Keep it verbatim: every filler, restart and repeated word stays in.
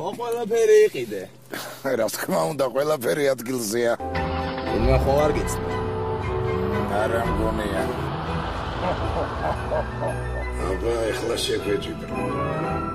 ყველაფერი იყიდე. რა თქმა უნდა, ყველაფერი ადგილზეა. უნდა ხო არ გიცნო. არა მგონია. აბა, ეხლა შეგვეჭიდრო.